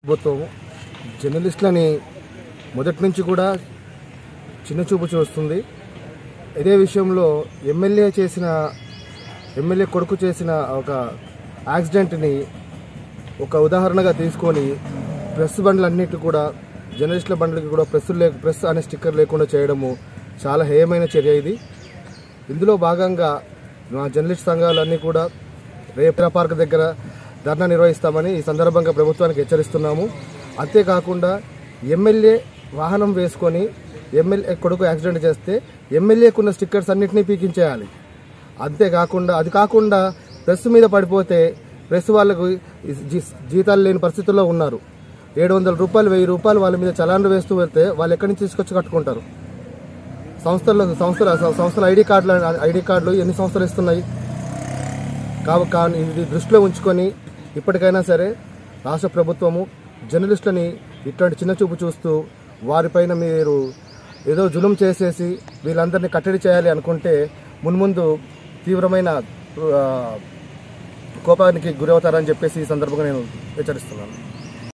ప్రభుత్వం జర్నలిస్టులని మొదటి నుంచి కూడా చిన్నచూపు చూస్తుంది. ఇదే విషయంలో ఎమ్మెల్యే కొడుకు చేసిన ఒక యాక్సిడెంట్ని ఒక ఉదాహరణగా తీసుకొని ప్రెస్ బండ్లన్నిటి కూడా జర్నలిస్టుల బండ్లకి కూడా ప్రెస్ అనే స్టిక్కర్ లేకుండా చేయడము చాలా హేయమైన చర్య. ఇందులో భాగంగా మా జర్నలిస్ట్ సంఘాలన్నీ కూడా రేపు పార్క్ దగ్గర ధర్నా నిర్వహిస్తామని ఈ సందర్భంగా ప్రభుత్వానికి హెచ్చరిస్తున్నాము. అంతేకాకుండా ఎమ్మెల్యే వాహనం వేసుకొని ఎమ్మెల్యే కొడుకు యాక్సిడెంట్ చేస్తే ఎమ్మెల్యేకున్న స్టిక్కర్స్ అన్నింటినీ పీకించేయాలి. అంతేకాకుండా అది కాకుండా ప్రెస్ మీద పడిపోతే ప్రెస్ వాళ్ళకు జీతాలు లేని పరిస్థితుల్లో ఉన్నారు. 700 రూపాయలు 1000 రూపాయలు వాళ్ళ మీద చలాన్లు వేస్తూ వెళ్తే వాళ్ళు ఎక్కడి నుంచి తీసుకొచ్చి కట్టుకుంటారు? సంస్థల ఐడి కార్డులు ఎన్ని సంస్థలు ఇస్తున్నాయి? కానీ ఇది దృష్టిలో ఉంచుకొని ఇప్పటికైనా సరే రాష్ట్ర ప్రభుత్వము జర్నలిస్టులని ఇట్లాంటి చిన్న చూపు చూస్తూ వారిపైన మీరు ఏదో జులుం చేసేసి వీళ్ళందరినీ కట్టడి చేయాలి అనుకుంటే మున్ముందు తీవ్రమైన కోపానికి గురవుతారని చెప్పేసి ఈ సందర్భంగా నేను హెచ్చరిస్తున్నాను.